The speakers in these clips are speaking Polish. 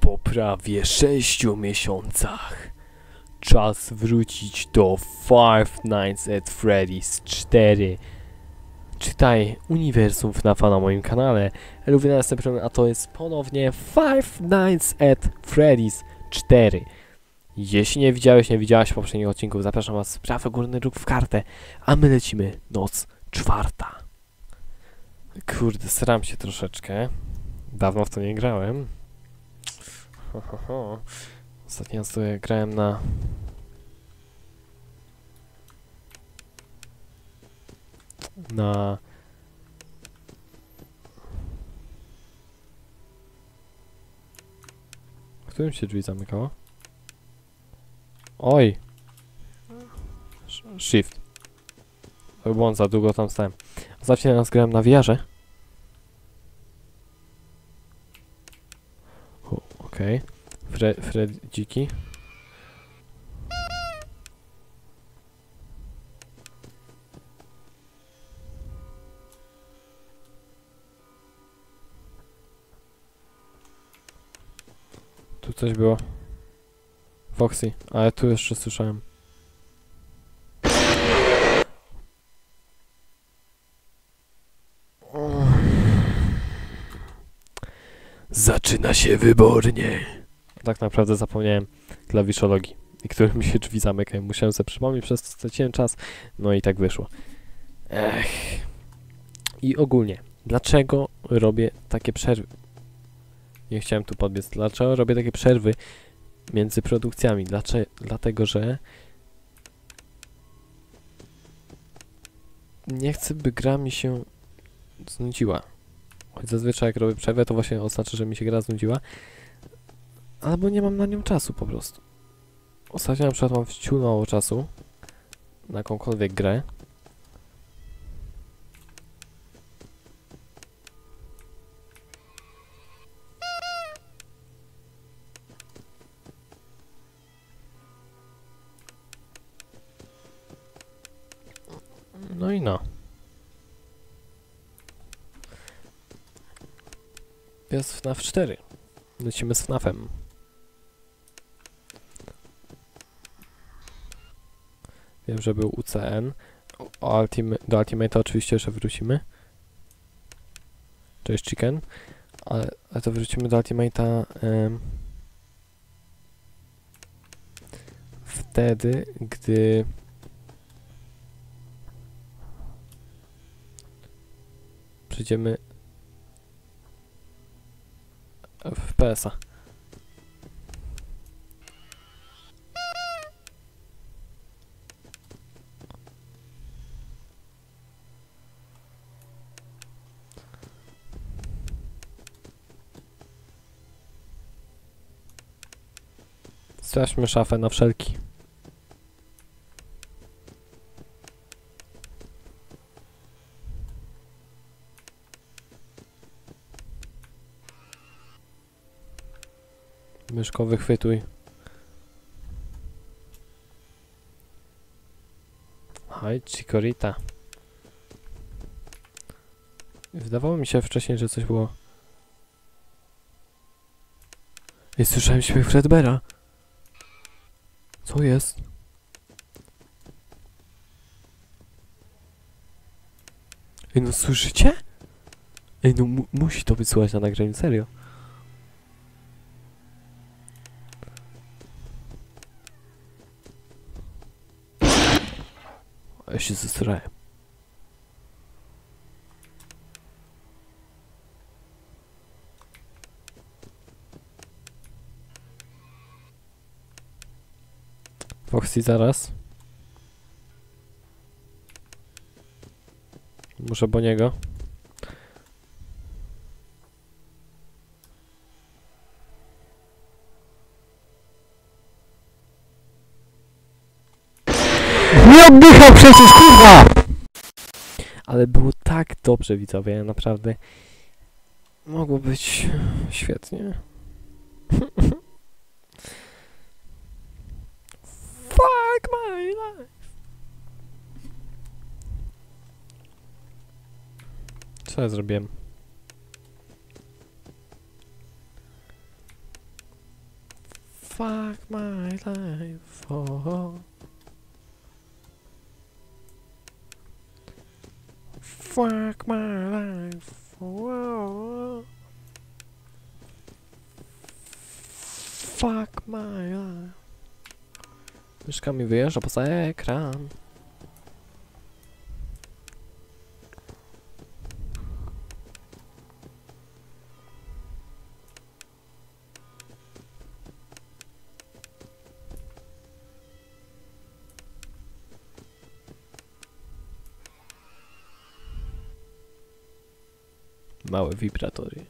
Po prawie 6 miesiącach czas wrócić do Five Nights at Freddy's 4. Czytaj Uniwersum FNAFa na moim kanale. Lubię następnym, a to jest ponownie Five Nights at Freddy's 4. Jeśli nie widziałeś, nie widziałaś poprzednich odcinków, zapraszam was w prawy górny róg w kartę, a my lecimy noc 4. Kurde, staram się troszeczkę. Dawno w to nie grałem. Ostatni raz to grałem na... W którym się drzwi zamykało? Oj! Shift. To błąd, za długo tam stałem. Ostatni raz grałem na VR-ze. Okej. Fredziki. Tu coś było. Foxy, ale tu jeszcze słyszałem. Zaczyna się wybornie. Tak naprawdę zapomniałem klawiszologii, i którym mi się drzwi zamykają. Musiałem sobie przypomnieć, przez to straciłem czas. No i tak wyszło. I ogólnie, dlaczego robię takie przerwy? Nie chciałem tu podbiec. Dlaczego robię takie przerwy między produkcjami? Dlatego, że nie chcę, by gra mi się znudziła. Choć zazwyczaj jak robię przerwę, to właśnie oznacza, że mi się gra znudziła. Albo nie mam na nią czasu po prostu. Ostatnio na przykład mam wciul mało czasu na jakąkolwiek grę. No i no. Jest FNAF 4. Lecimy z FNAF-em. Wiem, że był UCN. Do Ultimate'a oczywiście jeszcze wrócimy. Cześć Chicken. Ale to wrócimy do Ultimate'a wtedy, gdy przejdziemy w PS-a. Sprawdźmy szafę na wszelki. Myszko, wychwytuj. Haj, Chikorita. Wydawało mi się wcześniej, że coś było... Ej, słyszałem śpiew Fredbeara. Co jest? Ej, no słyszycie? Ej, no musi to być słychać na nagraniu, serio. Ja się zesrałem. Foxy zaraz. Muszę po niego. Nie oddychał przecież, kurwa! Ale było tak dobrze, widzowie, naprawdę. Mogło być świetnie. Fuck my life! Co ja zrobiłem? Fuck my life. Oh. Fuck my life. Oh. Fuck my life. Myszka mi wyjeżdża poza ekran. Małe wibratory.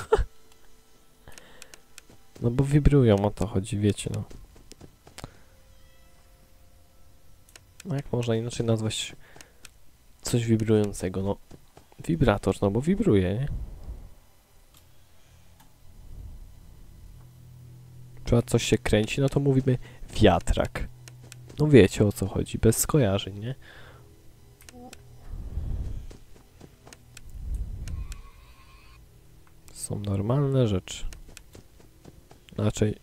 No bo wibrują, o to chodzi, wiecie, no. No jak można inaczej nazwać coś wibrującego? No, wibrator, no bo wibruje, nie? Czy coś się kręci, no to mówimy wiatrak. No wiecie, o co chodzi, bez skojarzeń, nie? Są normalne rzeczy. Raczej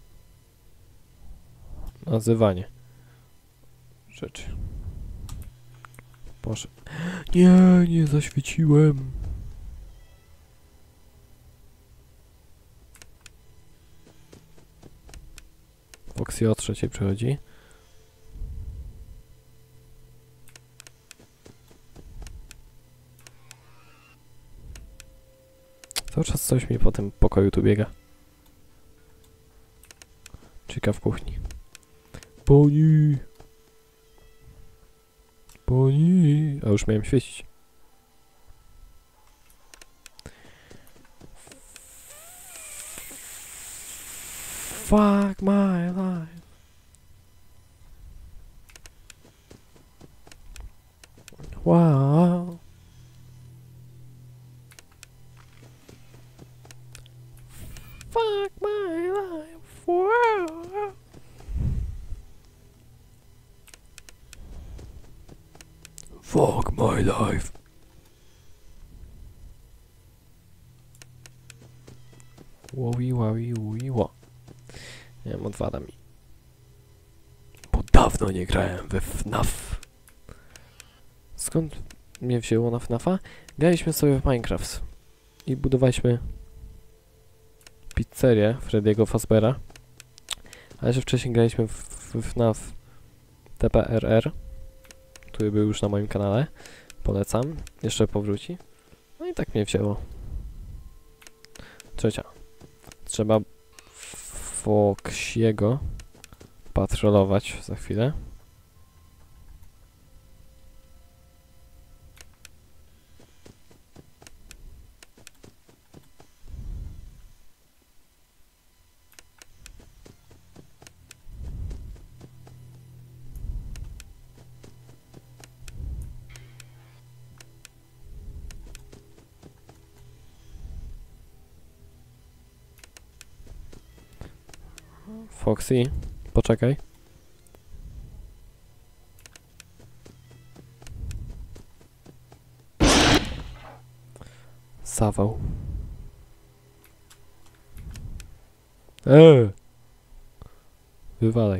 nazywanie rzeczy. Proszę. Nie, nie zaświeciłem. Foxy o 3:00 przychodzi. Cały czas coś mi po tym pokoju tu biega. Chica w kuchni. Pani! Pani! A już miałem świecić. Fuck my life. Wow. Fuck my life. Wow. Fuck my life. Wowi, wowi, wowi, wo. Nie wiem, odwada mi. Bo dawno nie grałem we FNAF. Skąd mnie wzięło na FNAFa? Graliśmy sobie w Minecraft. I budowaliśmy pizzerię Freddy'ego Fazbeara. Ale że wcześniej graliśmy w FNAF TPRR, który był już na moim kanale. Polecam. Jeszcze powróci. No i tak mnie wzięło. 3. Trzeba Foxiego patrolować za chwilę. Foxy, poczekaj. Zawał. Wywalaj.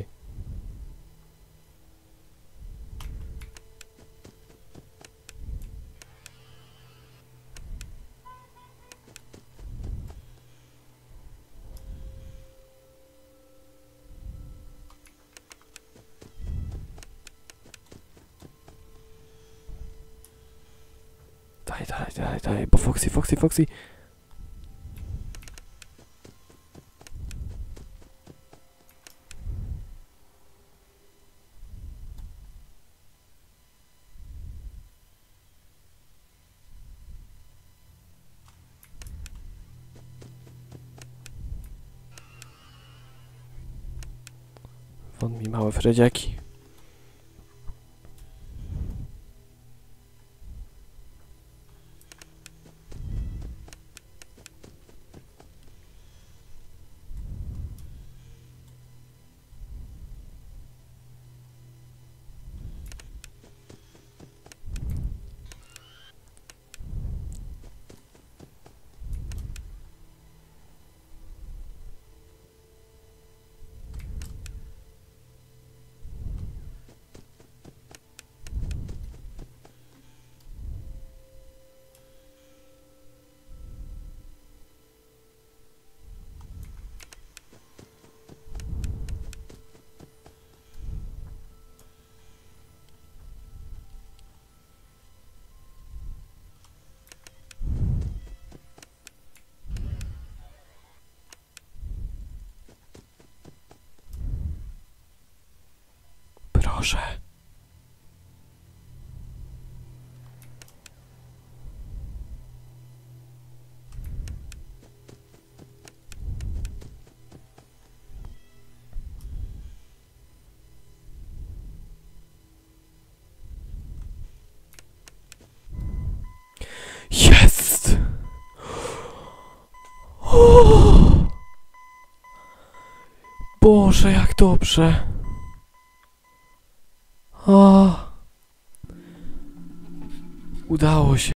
Daj, bo Foxy. Won mi małe fredziaki. Proszę. Jest! O! Boże, jak dobrze! O! Udało się.